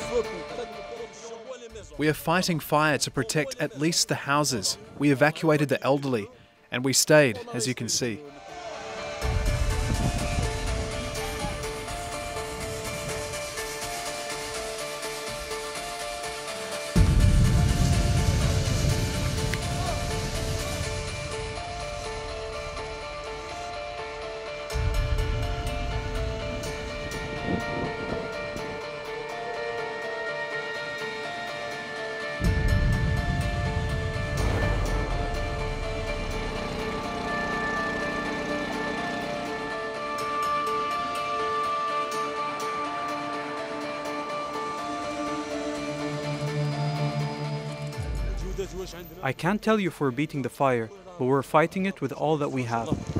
We are fighting fire to protect at least the houses. We evacuated the elderly, and we stayed, as you can see. I can't tell you if we're beating the fire, but we're fighting it with all that we have.